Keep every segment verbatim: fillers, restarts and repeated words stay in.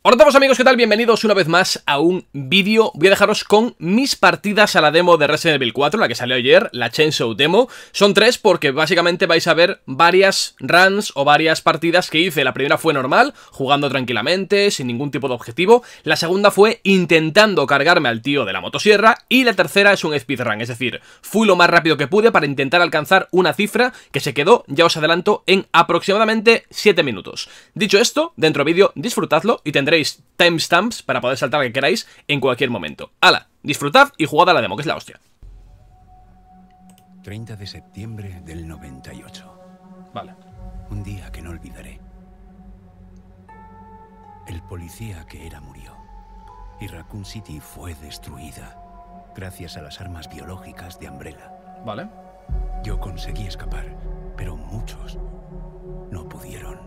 Hola a todos amigos, ¿qué tal? Bienvenidos una vez más a un vídeo. Voy a dejaros con mis partidas a la demo de Resident Evil cuatro, la que salió ayer, la Chainsaw Demo. Son tres porque básicamente vais a ver varias runs o varias partidas que hice. La primera fue normal, jugando tranquilamente, sin ningún tipo de objetivo. La segunda fue intentando cargarme al tío de la motosierra. Y la tercera es un speedrun, es decir, fui lo más rápido que pude para intentar alcanzar una cifra que se quedó, ya os adelanto, en aproximadamente siete minutos. Dicho esto, dentro vídeo, disfrutadlo y tendréis timestamps para poder saltar lo que queráis en cualquier momento. ¡Hala! Disfrutad y jugad a la demo, que es la hostia. treinta de septiembre del noventa y ocho. Vale. Un día que no olvidaré. El policía que era murió. Y Raccoon City fue destruida gracias a las armas biológicas de Umbrella. Vale. Yo conseguí escapar, pero muchos no pudieron.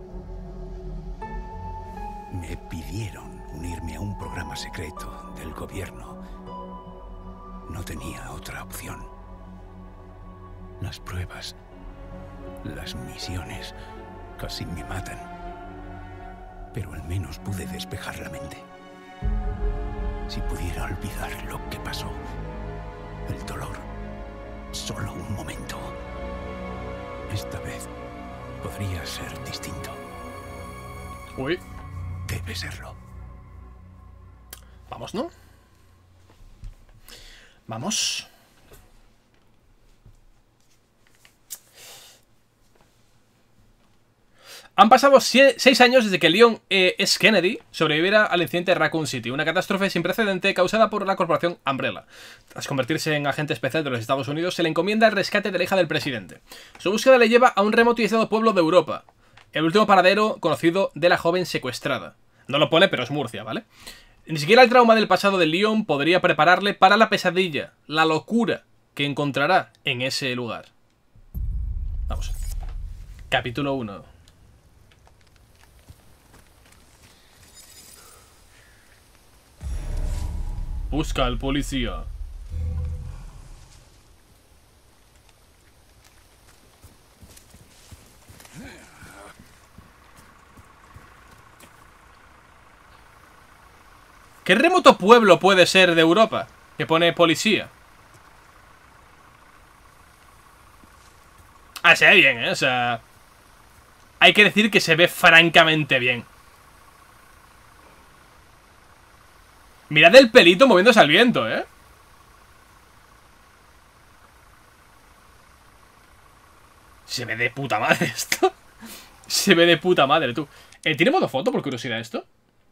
Me pidieron unirme a un programa secreto del gobierno. No tenía otra opción. Las pruebas, las misiones, casi me matan. Pero al menos pude despejar la mente. Si pudiera olvidar lo que pasó, el dolor, solo un momento. Esta vez podría ser distinto. Uy. Debe serlo. Vamos, ¿no? Vamos. Han pasado seis años desde que Leon eh, S. Kennedy sobreviviera al incidente de Raccoon City, una catástrofe sin precedente causada por la corporación Umbrella. Tras convertirse en agente especial de los Estados Unidos, se le encomienda el rescate de la hija del presidente. Su búsqueda le lleva a un remoto y aislado pueblo de Europa, el último paradero conocido de la joven secuestrada. No lo pone, pero es Murcia, ¿vale? Ni siquiera el trauma del pasado de Leon podría prepararle para la pesadilla, la locura que encontrará en ese lugar. Vamos. Capítulo uno. Busca al policía. ¿Qué remoto pueblo puede ser de Europa que pone policía? Ah, se ve bien, ¿eh? O sea, hay que decir que se ve francamente bien. Mirad el pelito moviéndose al viento, ¿eh? Se ve de puta madre esto. Se ve de puta madre, tú. Eh, ¿Tiene modo foto, por curiosidad, esto?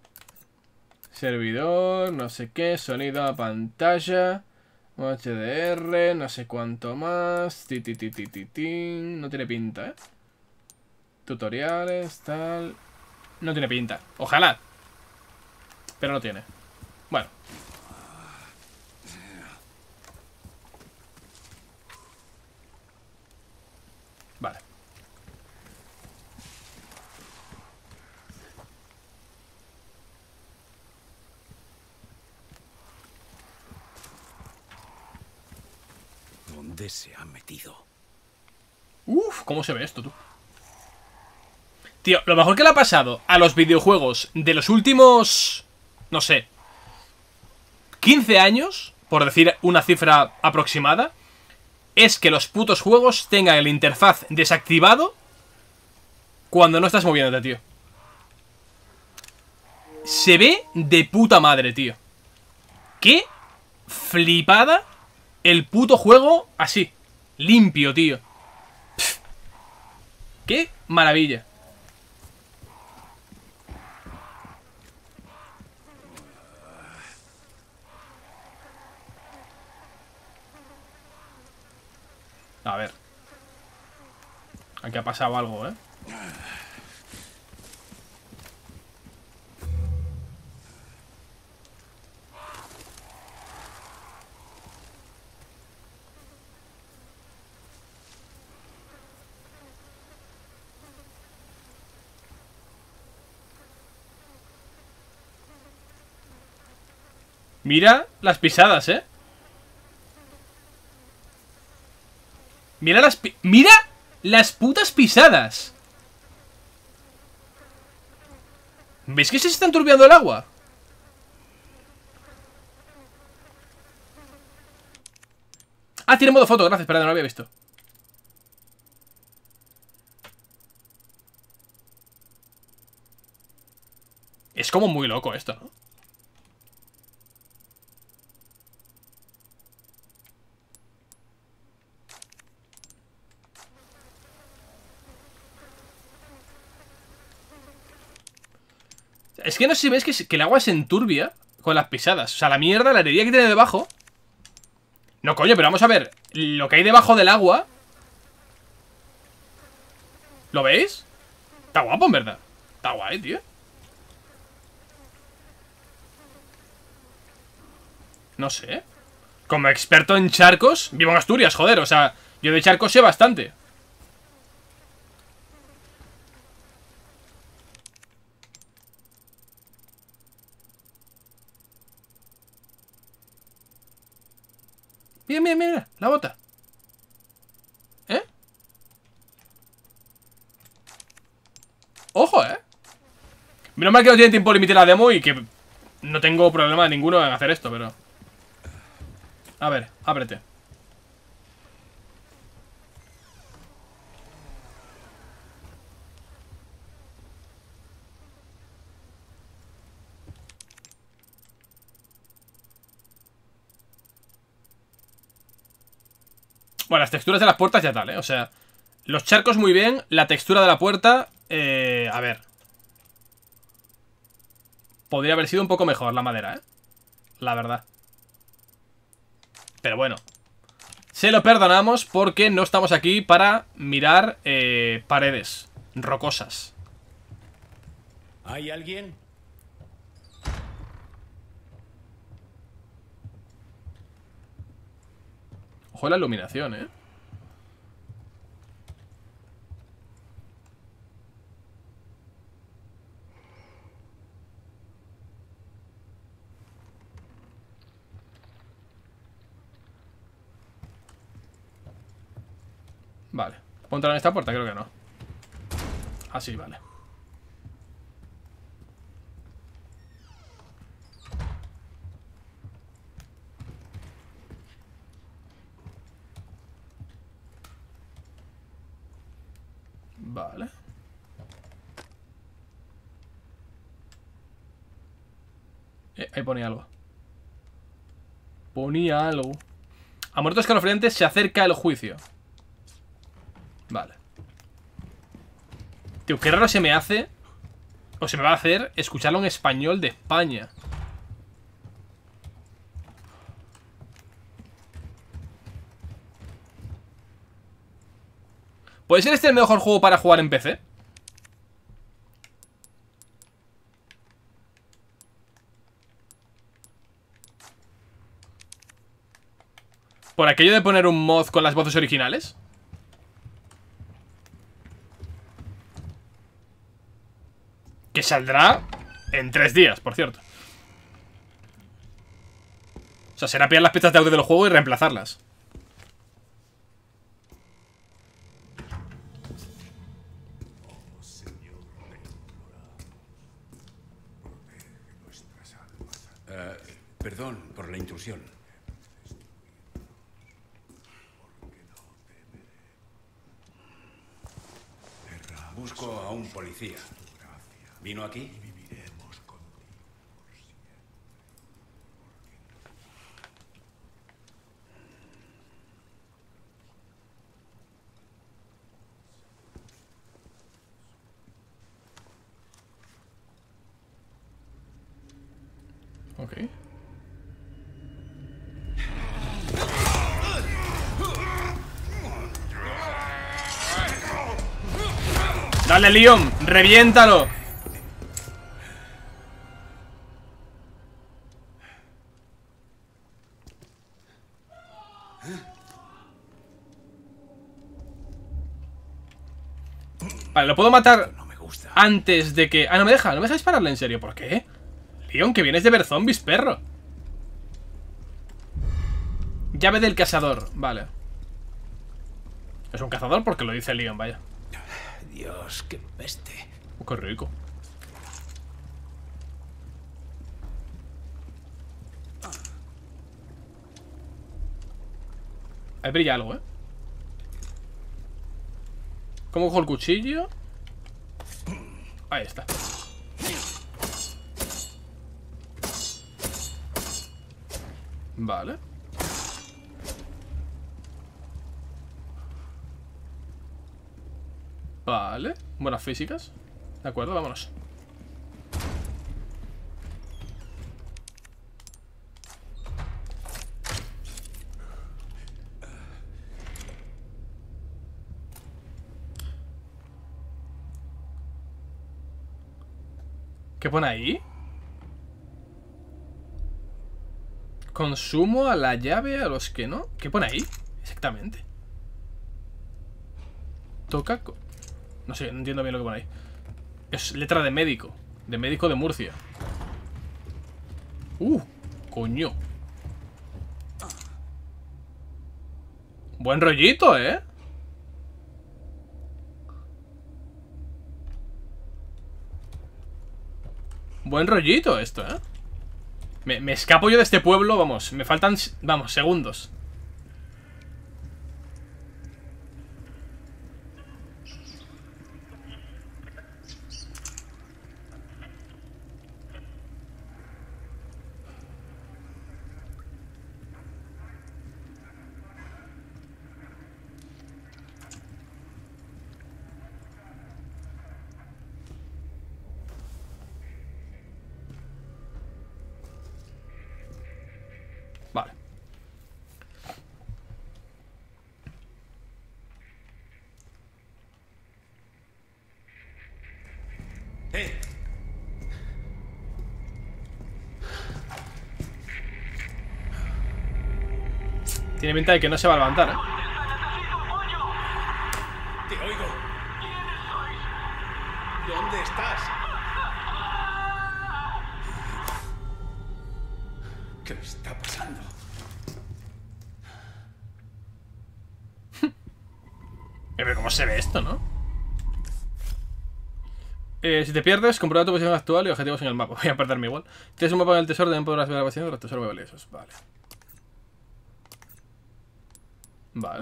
Servidor, no sé qué, sonido a pantalla, H D R, no sé cuánto más, ti, ti, ti, ti, ti, ti. No tiene pinta, ¿eh? Tutoriales, tal. No tiene pinta, ojalá. Pero no tiene. Bueno. Vale. ¿Dónde se ha metido? Uf, ¿cómo se ve esto, tú? Tío, lo mejor que le ha pasado a los videojuegos de los últimos, no sé, quince años, por decir una cifra aproximada, es que los putos juegos tengan el interfaz desactivado cuando no estás moviéndote, tío. Se ve de puta madre, tío. Qué flipada el puto juego así, limpio, tío. Pff. Qué maravilla. A ver. Aquí ha pasado algo, ¿eh? Mira las pisadas, ¿eh? Mira las pi- ¡Mira las putas pisadas! ¿Veis que se está enturbiando el agua? Ah, tiene modo foto, gracias, perdón, no lo había visto. Es como muy loco esto, ¿no? Es que no sé si ves que, que el agua se enturbia con las pisadas. O sea, la mierda, la herida que tiene debajo. No, coño, pero vamos a ver. Lo que hay debajo del agua. ¿Lo veis? Está guapo, en verdad. Está guay, tío. No sé. Como experto en charcos, vivo en Asturias, joder. O sea, yo de charcos sé bastante. Mira, mira, mira, la bota. ¿Eh? Ojo, eh. Menos mal que no tiene tiempo límite la demo y que no tengo problema ninguno en hacer esto, pero... A ver, ábrete. Bueno, las texturas de las puertas ya tal, ¿eh? O sea, los charcos muy bien. La textura de la puerta, eh, a ver, podría haber sido un poco mejor la madera, ¿eh? La verdad. Pero bueno, se lo perdonamos porque no estamos aquí para mirar eh, paredes rocosas. ¿Hay alguien? Ojo la iluminación, ¿eh? Vale. ¿Puedo entrar en esta puerta? Creo que no. Ah, sí, vale. Vale. Eh, ahí ponía algo. Ponía algo. A muertos escalofriantes se acerca el juicio. Vale. Tío, qué raro se me hace, o se me va a hacer, escucharlo en español de España. ¿Puede ser este el mejor juego para jugar en P C? ¿Por aquello de poner un mod con las voces originales? Que saldrá en tres días, por cierto. O sea, será pillar las pistas de audio del juego y reemplazarlas. Uh, perdón por la intrusión. Busco a un policía. ¿Vino aquí? Ok. Dale, Leon, reviéntalo. Vale, lo puedo matar No me gusta. antes de que... Ah, no me deja, no me deja dispararle en serio. ¿Por qué? Leon, que vienes de ver zombies, perro. Llave del cazador, vale. Es un cazador porque lo dice Leon, vaya. Dios, qué peste. Oh, qué rico. Ahí brilla algo, ¿eh? ¿Cómo cojo el cuchillo? Ahí está. Vale. Vale. Buenas físicas. De acuerdo, vámonos. ¿Qué pone ahí? Consumo a la llave a los que no. ¿Qué pone ahí? Exactamente. Toca... No sé, no entiendo bien lo que pone ahí. Es letra de médico. De médico de Murcia. Uh, coño. Buen rollito, ¿eh? Buen rollito esto, ¿eh? Me, me escapo yo de este pueblo, vamos. Me faltan, vamos, segundos. Vale. ¡Eh! Tiene pinta de que no se va a levantar, ¿eh? ¡Te oigo! ¿Dónde estás? ¿Qué está pasando? Pero cómo se ve esto, ¿no? Eh, si te pierdes, comprueba tu posición actual y objetivos en el mapa. Voy a perderme igual. Tienes un mapa en el tesoro, deben poder ver la posición de los tesoros muy valiosos. Vale. Vale.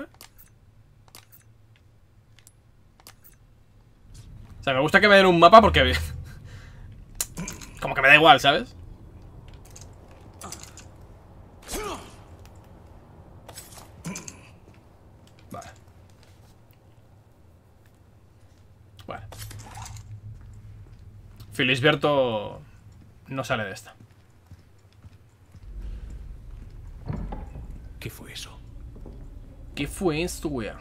O sea, me gusta que me den un mapa porque... como que me da igual, ¿sabes? Vale. Vale. Felisberto no sale de esta. ¿Qué fue eso? ¿Qué fue esto, wea?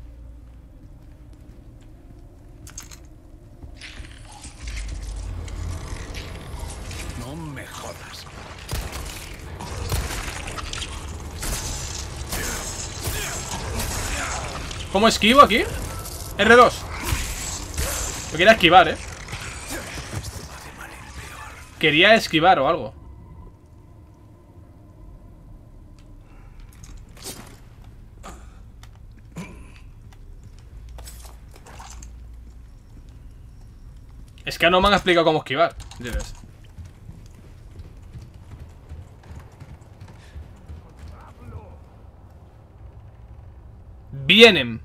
No me jodas. ¿Cómo esquivo aquí? R dos. Lo quería esquivar, eh. Quería esquivar o algo. Es que no me han explicado cómo esquivar. ¿Entiendes? Vienen.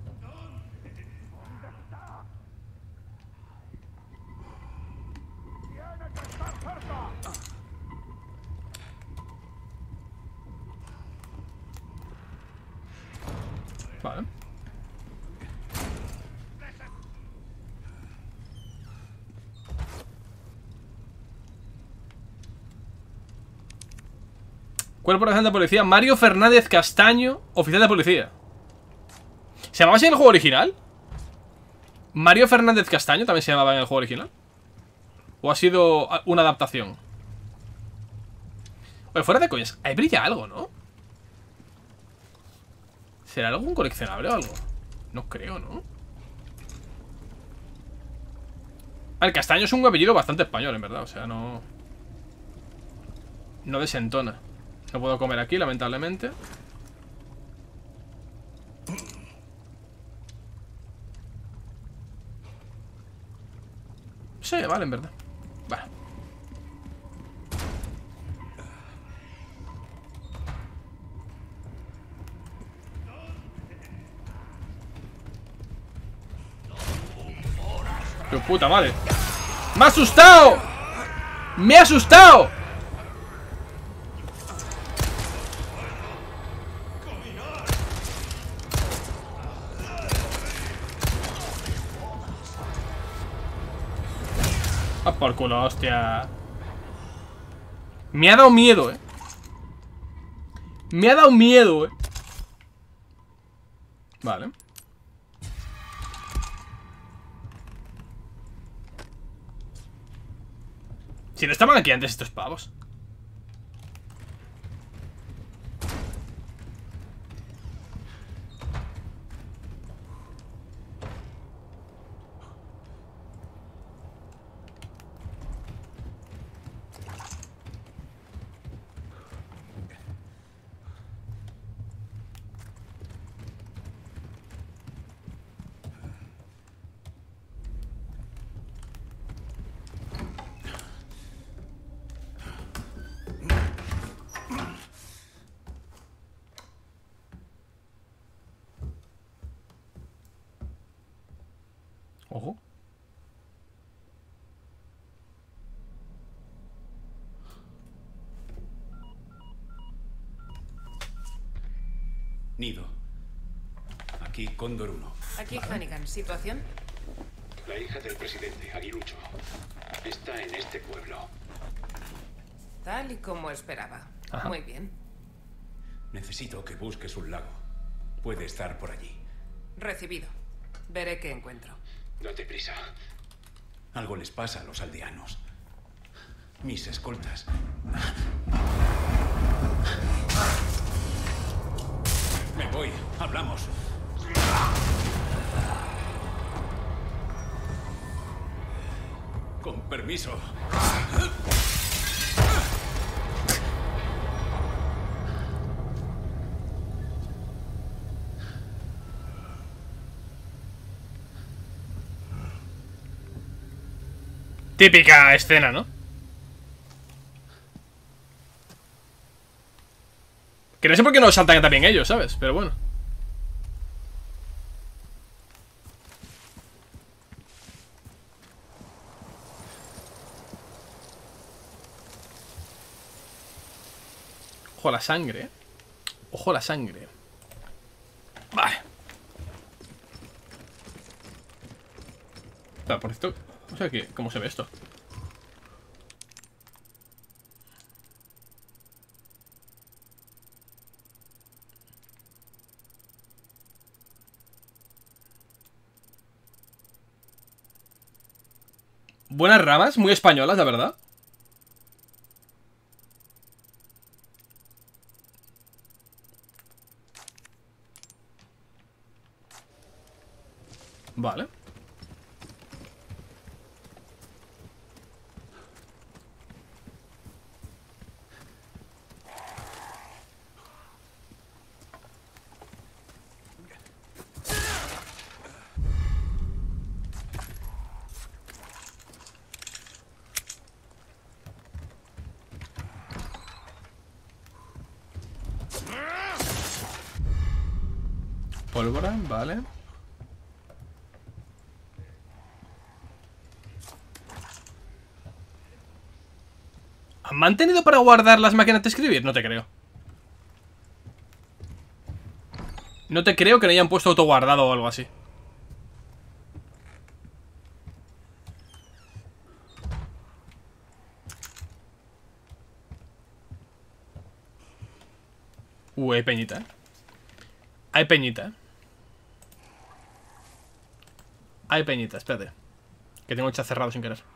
Vale. Cuerpo de agente de policía Mario Fernández Castaño, oficial de policía. ¿Se llamaba así en el juego original? ¿Mario Fernández Castaño también se llamaba en el juego original? ¿O ha sido una adaptación? Oye, fuera de coñas, ahí brilla algo, ¿no? ¿Será algún coleccionable o algo? No creo, ¿no? El Castaño es un apellido bastante español, en verdad. O sea, no... no desentona. No puedo comer aquí, lamentablemente. Sí, vale, en verdad. Vale. ¡Qué puta madre! ¡Me ha asustado! ¡Me ha asustado! ¡Ah, por culo, hostia! Me ha dado miedo, eh. Me ha dado miedo, eh. Vale. Si no estaban aquí antes estos pavos. Ojo. Nido. Aquí Cóndor uno. Aquí Hannigan. ¿Situación? La hija del presidente, Aguilucho, está en este pueblo. Tal y como esperaba. Ajá. Muy bien. Necesito que busques un lago. Puede estar por allí. Recibido. Veré qué encuentro. Date prisa. Algo les pasa a los aldeanos. Mis escoltas. Me voy. Hablamos. Con permiso. Típica escena, ¿no? Que no sé por qué no saltan también ellos, ¿sabes? Pero bueno. Ojo a la sangre, ¿eh? Ojo a la sangre. Vale. Espera, por esto... No sé qué, cómo se ve esto. Buenas ramas, muy españolas, la verdad. Vale. Pólvora, vale. ¿Han mantenido para guardar las máquinas de escribir? No te creo. No te creo que no hayan puesto autoguardado o algo así. Uh, hay peñita, ¿eh? Hay peñita, ¿eh? Hay peñita, espérate. Que tengo el chat cerrado sin querer.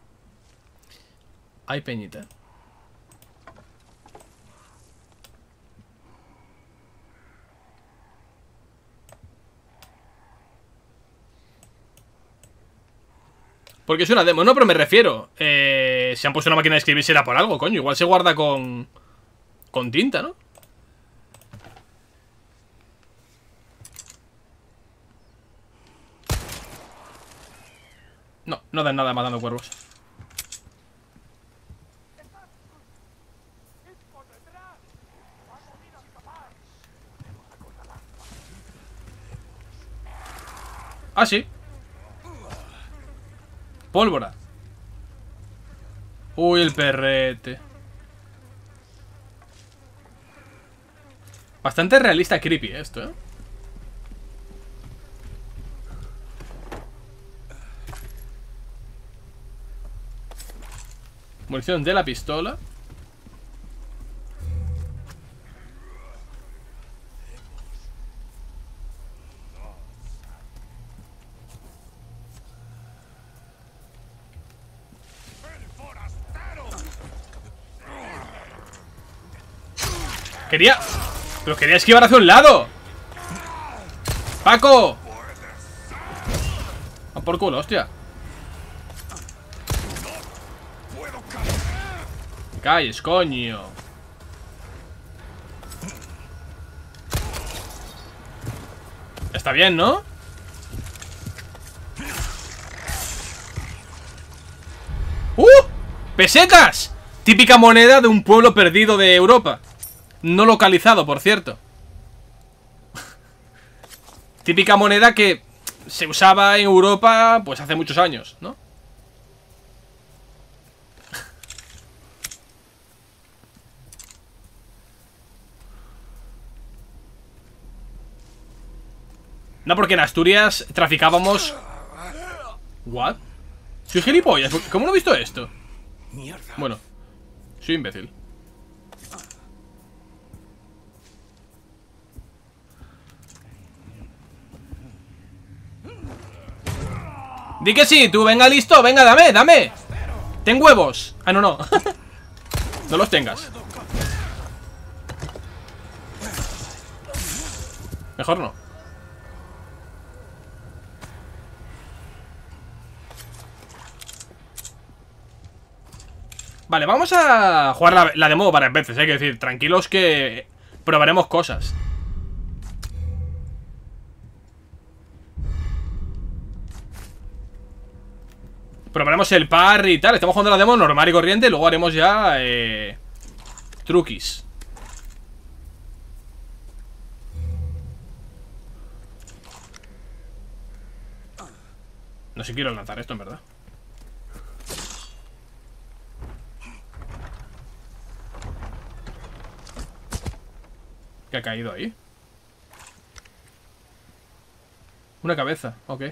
Hay peñita. Porque es una demo, no, pero me refiero eh, si han puesto una máquina de escribir será por algo, coño. Igual se guarda con Con tinta, ¿no? No, no dan nada matando cuervos. Ah, sí. Pólvora. Uy, el perrete. Bastante realista, creepy esto, ¿eh? Munición de la pistola. Quería... Pero quería esquivar hacia un lado. ¡Paco! A por culo, hostia. Calles, coño. Está bien, ¿no? ¡Uh! ¡Pesecas! Típica moneda de un pueblo perdido de Europa. No localizado, por cierto. Típica moneda que se usaba en Europa pues hace muchos años, ¿no? No, porque en Asturias traficábamos... ¿What? Soy gilipollas, ¿cómo no he visto esto? Mierda. Bueno, soy imbécil. Di que sí, tú, venga, listo, venga, dame, dame. Ten huevos. Ah, no, no. No los tengas. Mejor no. Vale, vamos a jugar la, la demo varias veces, hay que decir, tranquilos que probaremos cosas. Probaremos el par y tal. Estamos jugando la demo normal y corriente. Luego haremos ya eh, truquis. No sé si quiero lanzar esto, en verdad. ¿Qué ha caído ahí? Una cabeza, ok.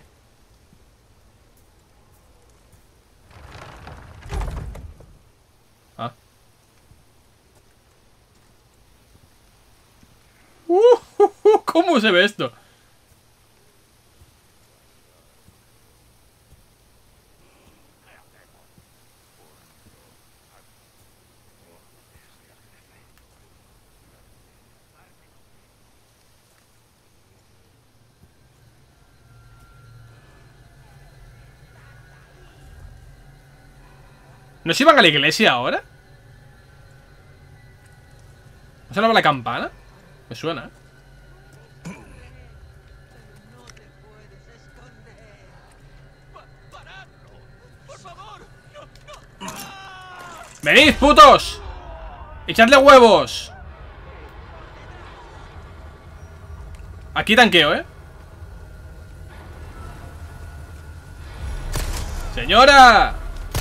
Ah. Uh, uh, uh, ¿Cómo se ve esto? ¿No se iban a la iglesia ahora? ¿No sonaba la campana? Me suena, ¿eh? ¡Venid, putos! ¡Echadle huevos! Aquí tanqueo, ¿eh? ¡Señora!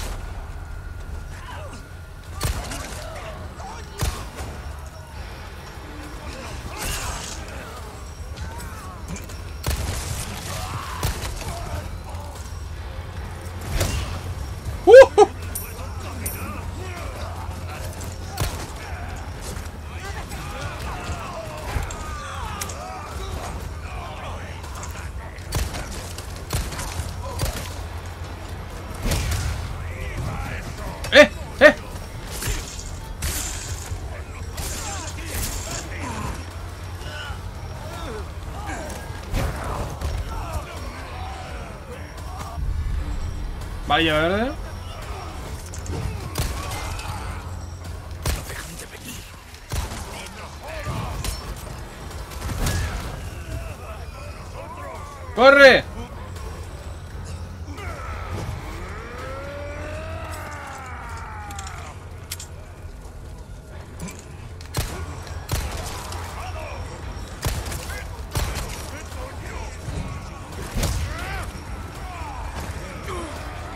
¡Eh! ¡Eh! Vale, verde. ¡Corre!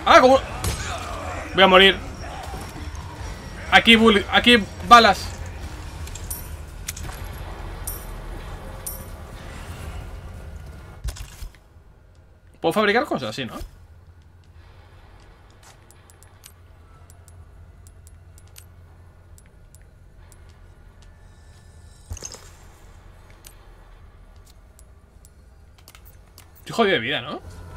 ¡Ah! ¿Cómo? Voy a morir. Aquí, bull, aquí, balas. ¿Puedo fabricar cosas? Sí, ¿no? Estoy jodido de vida, ¿no?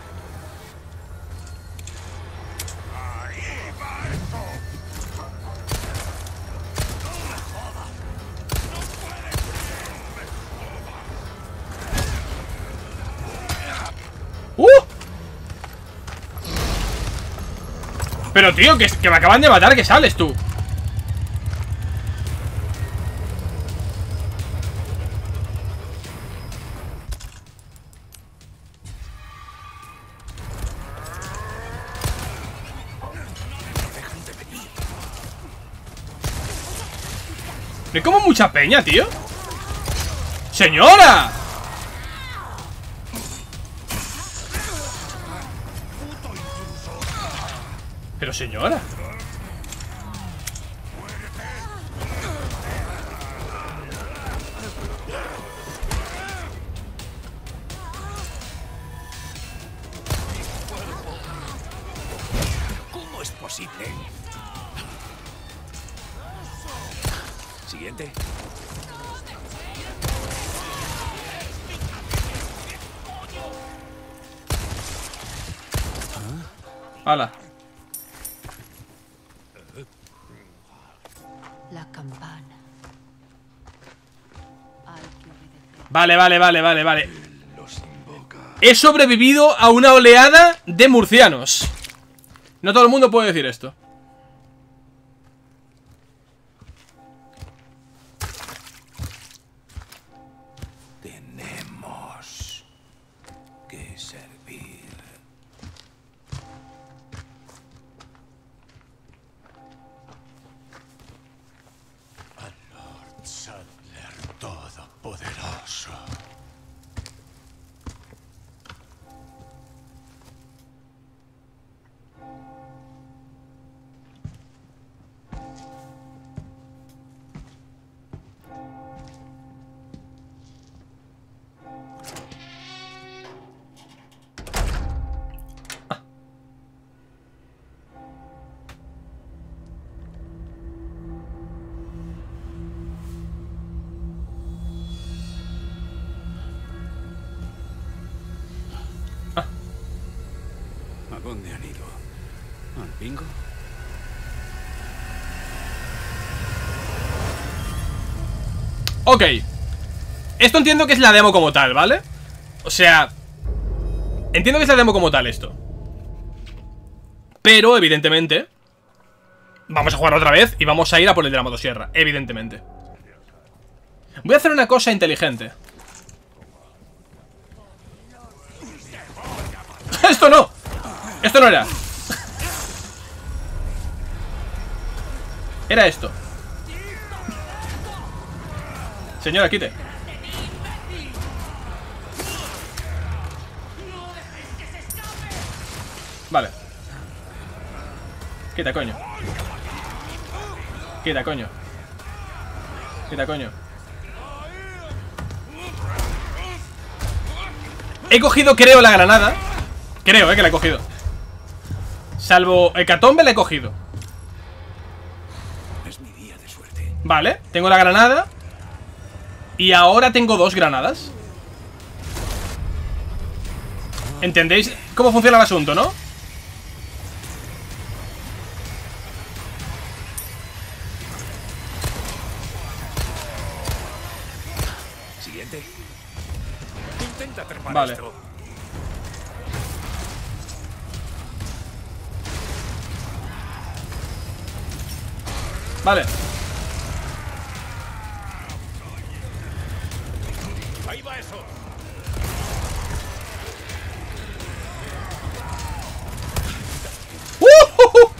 ¡Uh! Pero tío, que, que me acaban de matar, que sales tú. Me como mucha peña, tío. ¡Señora! Pero señora. ¿Cómo es posible? Siguiente. Hala. La campana. Hay que obedecer. Vale, vale, vale, vale, vale. He sobrevivido a una oleada de murcianos. No todo el mundo puede decir esto. Tenemos que servir. Al Lord Sadler Todopoderoso. ¿A dónde han ido? ¿Al bingo? Ok. Esto entiendo que es la demo como tal, ¿vale? O sea, entiendo que es la demo como tal esto. Pero, evidentemente, vamos a jugar otra vez y vamos a ir a por el de la motosierra. Evidentemente. Voy a hacer una cosa inteligente. ¡Esto no! Esto no era. Era esto. Señora, quite. Vale. Quita, coño. Quita, coño. Quita, coño. He cogido, creo, la granada. Creo, eh, que la he cogido. Salvo hecatombe, la he cogido. Es mi día de suerte. Vale, tengo la granada. Y ahora tengo dos granadas. ¿Entendéis cómo funciona el asunto, no? Siguiente. Intenta trepar Vale. esto. Vale. Ahí va eso. ¡Uh, uh, uh!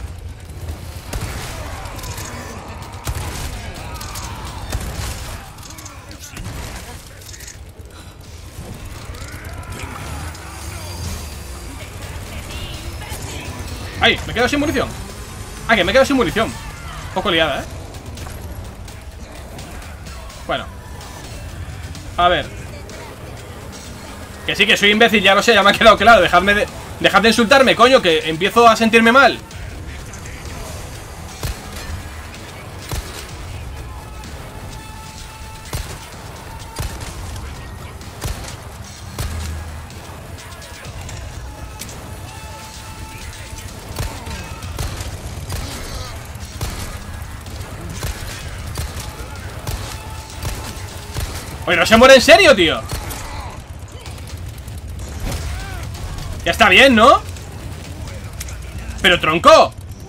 ¡Ay! Me he quedado sin munición. ¡Ah, que me he quedado sin munición! Un poco liada, ¿eh? Bueno. A ver. Que sí, que soy imbécil, ya lo sé, ya me ha quedado claro. Dejadme de... Dejad de insultarme, coño, que empiezo a sentirme mal. Oye, no se muere en serio, tío. Ya está bien, ¿no? Pero tronco.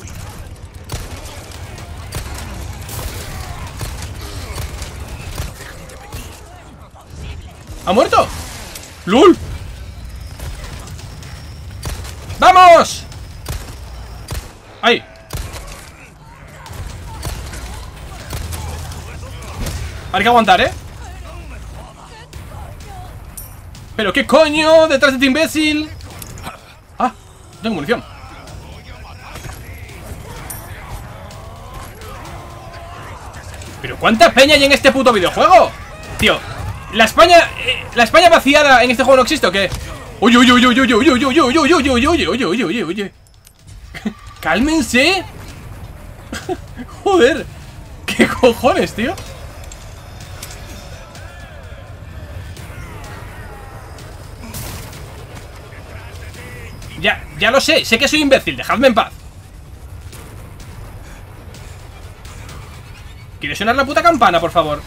¿Ha muerto? ¡Lul! ¡Vamos! ¡Ay! Hay que aguantar, ¿eh? ¿Pero qué coño? ¡Detrás de este imbécil! Ah, no tengo munición. ¿Pero cuánta peña hay en este puto videojuego? Tío, la España... Eh, la España vaciada en este juego no existe, ¿o qué? Oye, oye, oye, oye, oye, oye, oye, oye, oye, oye, oye, oye, oye, oye, oye. Cálmense. Joder. ¿Qué cojones, tío? Ya, ya lo sé, sé que soy imbécil, dejadme en paz. ¿Quieres sonar la puta campana, por favor?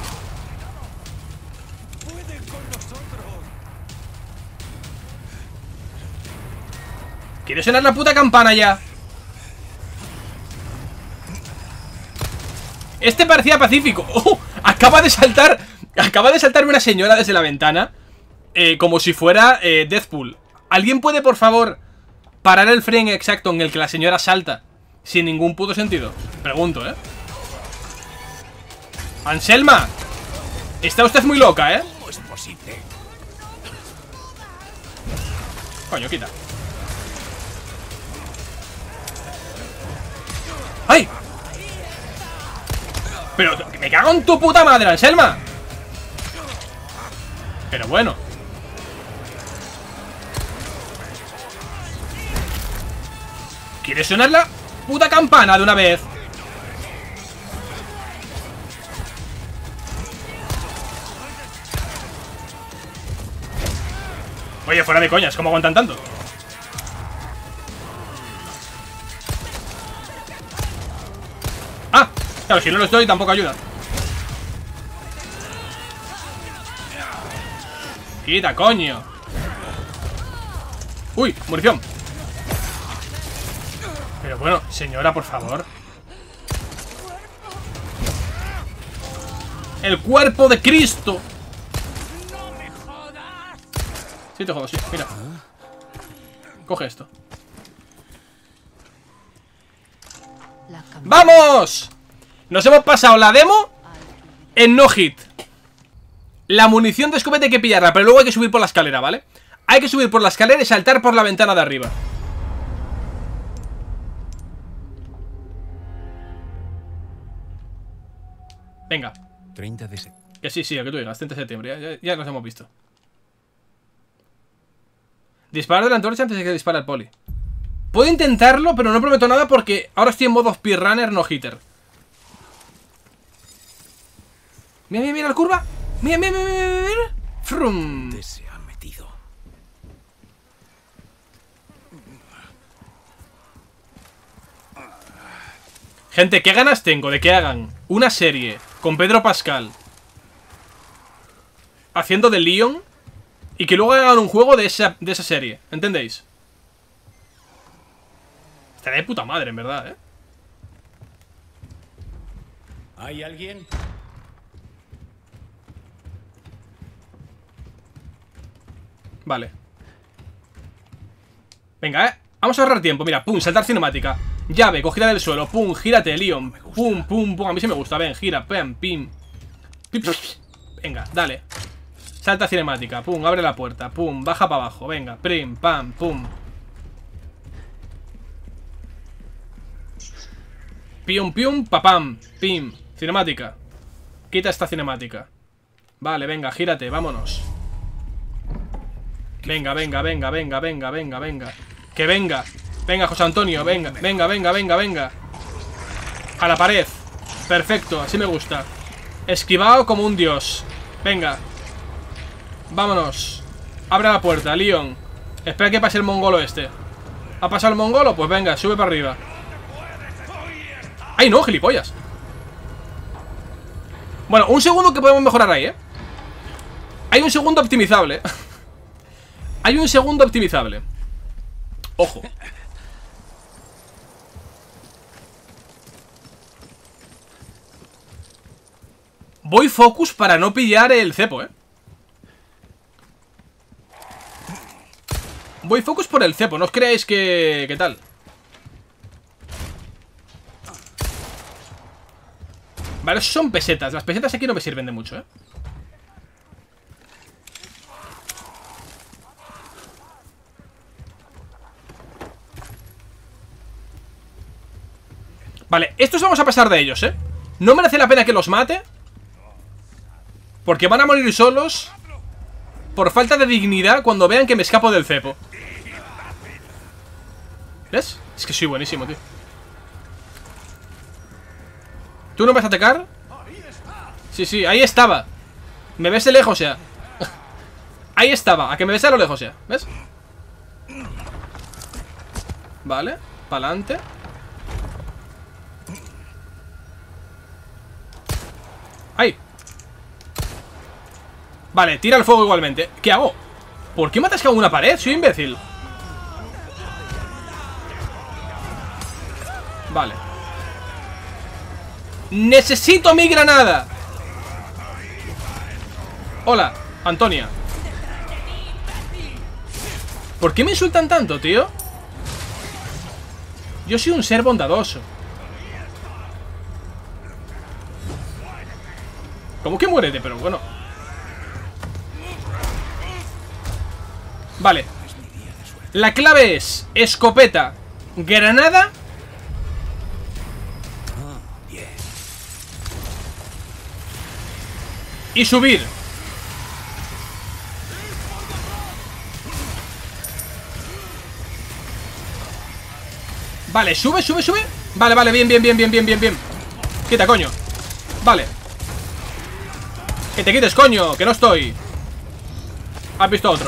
¿Quieres sonar la puta campana ya? Este parecía pacífico. ¡Oh! Acaba de saltar. Acaba de saltarme una señora desde la ventana, eh, como si fuera eh, Deathpool. ¿Alguien puede, por favor, parar el frame exacto en el que la señora salta sin ningún puto sentido? Pregunto, ¿eh? Anselma, está usted muy loca, ¿eh? ¿Cómo es posible? Coño, quita. ¡Ay! Pero me cago en tu puta madre, Anselma. Pero bueno. ¿Quieres sonar la puta campana de una vez? Oye, fuera de coñas, ¿cómo aguantan tanto? Ah, claro, si no los doy tampoco ayuda. Quita, coño. Uy, munición. Pero bueno, señora, por favor. El cuerpo de Cristo. Sí te jodo, sí, mira. Coge esto. ¡Vamos! Nos hemos pasado la demo en no hit. La munición de escopeta hay que pillarla, pero luego hay que subir por la escalera, ¿vale? Hay que subir por la escalera y saltar por la ventana de arriba. Venga. treinta de septiembre. Que sí, sí, a que tú digas, treinta de septiembre, ya, ya, ya nos hemos visto. Disparar de la antorcha antes de que dispare el poli. Puedo intentarlo, pero no prometo nada porque ahora estoy en modo speedrunner, no hitter. Mira, mira, mira la curva. Mira, mira, mira, mira, mira. Frum. ¿Dónde se ha metido? Gente, ¿qué ganas tengo de que hagan una serie con Pedro Pascal haciendo de Leon y que luego hagan un juego de esa, de esa serie? ¿Entendéis? Estaría de puta madre, en verdad, ¿eh? ¿Hay alguien? Vale. Venga, ¿eh? Vamos a ahorrar tiempo. Mira, pum, saltar cinemática. Llave, cogida del suelo. Pum, gírate, Leon. Pum, pum, pum. A mí sí me gusta. Ven, gira, pam, pim. Venga, dale. Salta cinemática. Pum, abre la puerta. Pum, baja para abajo. Venga, prim, pam, pum. Pium, pium, papam. Pim. Cinemática. Quita esta cinemática. Vale, venga, gírate, vámonos. Venga, venga, venga, venga, venga, venga, venga. Que venga. Venga, José Antonio, venga, venga, venga, venga, venga. A la pared. Perfecto, así me gusta. Esquivado como un dios. Venga. Vámonos. Abre la puerta, Leon. Espera que pase el mongolo este. ¿Ha pasado el mongolo? Pues venga, sube para arriba. ¡Ay, no, gilipollas! Bueno, un segundo que podemos mejorar ahí, ¿eh? Hay un segundo optimizable. Hay un segundo optimizable. Ojo. Voy focus para no pillar el cepo, ¿eh? Voy focus por el cepo, no os creáis que... ¿Qué tal? Vale, eso son pesetas. Las pesetas aquí no me sirven de mucho, ¿eh? Vale, estos vamos a pasar de ellos, ¿eh? No merece la pena que los mate, porque van a morir solos por falta de dignidad cuando vean que me escapo del cepo. ¿Ves? Es que soy buenísimo, tío. ¿Tú no me vas a atacar? Sí, sí, ahí estaba. Me ves de lejos ya. Ahí estaba, a que me ves a lo lejos ya. ¿Ves? Vale, pa'lante. ¡Ay! Vale, tira el fuego igualmente. ¿Qué hago? ¿Por qué me atascado una pared? Soy imbécil. Vale. ¡Necesito mi granada! Hola, Antonia. ¿Por qué me insultan tanto, tío? Yo soy un ser bondadoso. ¿Cómo que muérete? Pero bueno. Vale. La clave es escopeta, granada y subir. Vale, sube, sube, sube. Vale, vale, bien, bien, bien, bien, bien, bien, bien. Quita, coño. Vale. Que te quites, coño, que no estoy. Has visto a otro.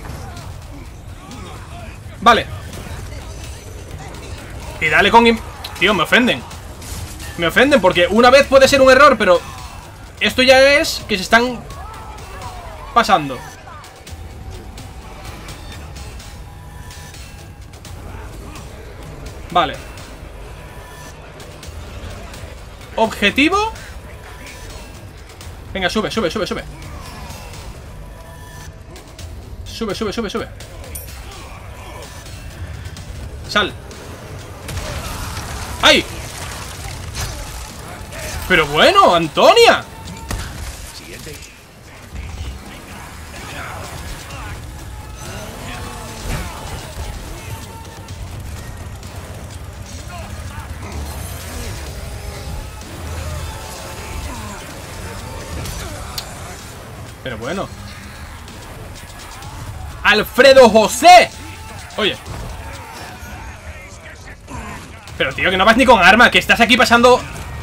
Vale. Y dale con... Tío, me ofenden. Me ofenden porque una vez puede ser un error, pero esto ya es que se están pasando. Vale. Objetivo. Venga, sube, sube, sube, sube. Sube, sube, sube, sube. Sal. ¡Ay! Pero bueno, Antonia. Pero bueno. Alfredo José. Oye. Pero tío, que no vas ni con arma. Que estás aquí pasando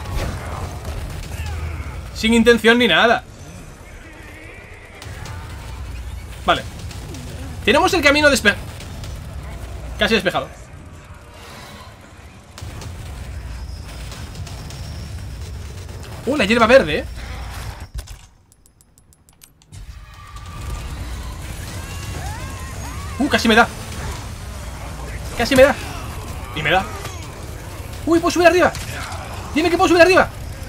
sin intención ni nada. Vale. Tenemos el camino despejado. Casi despejado. Uh, la hierba verde, eh. Uh, casi me da. Casi me da. Y me da. Uy, puedo subir arriba. Dime que puedo subir arriba.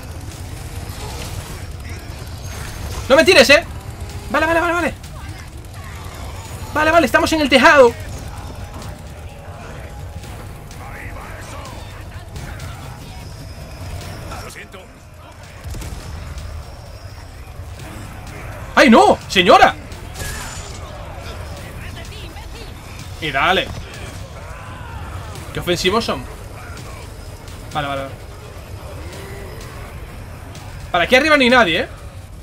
No me tires, eh. Vale, vale, vale, vale. Vale, vale, estamos en el tejado. ¡Ay, no! ¡Señora! Y dale. Qué ofensivos son. Vale, vale, vale. Para aquí arriba ni nadie, ¿eh?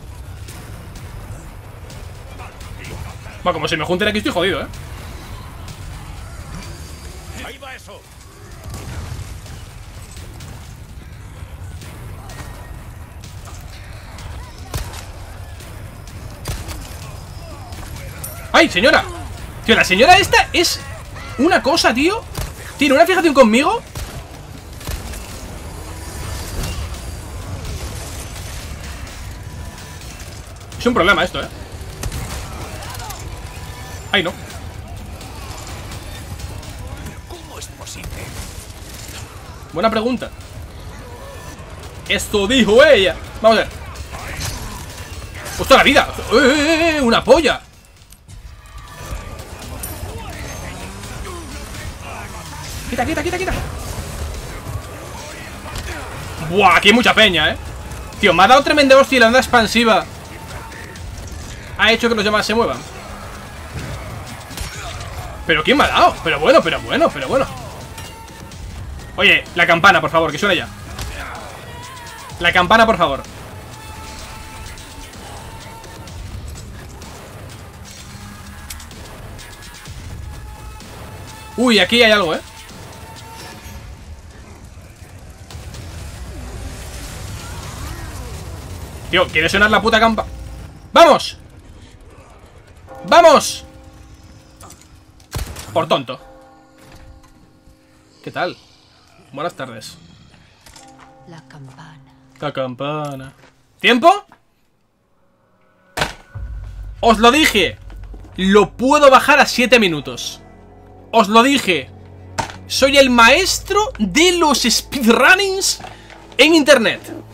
Bueno, como se me junten aquí estoy jodido, ¿eh? Ahí va eso. ¡Ay, señora! Tío, la señora esta es una cosa, tío. Tiene una fijación conmigo. Es un problema esto, ¿eh? ¡Ay, no! ¿Cómo es posible? Buena pregunta. Esto dijo ella. Vamos a ver. ¡Hostia, la vida! ¡Eh, eh, eh! ¡Una polla! Quita, quita, quita, quita. Buah, aquí hay mucha peña, eh. Tío, me ha dado tremenda hostia y la onda expansiva ha hecho que los demás se muevan. Pero ¿quién me ha dado? Pero bueno, pero bueno, pero bueno. Oye, la campana, por favor, que suene ya. La campana, por favor. Uy, aquí hay algo, eh. Tío, ¿quiere sonar la puta campa? ¡Vamos! ¡Vamos! Por tonto. ¿Qué tal? Buenas tardes. La campana. La campana. ¿Tiempo? Os lo dije. Lo puedo bajar a siete minutos. Os lo dije. Soy el maestro de los speedrunnings en internet.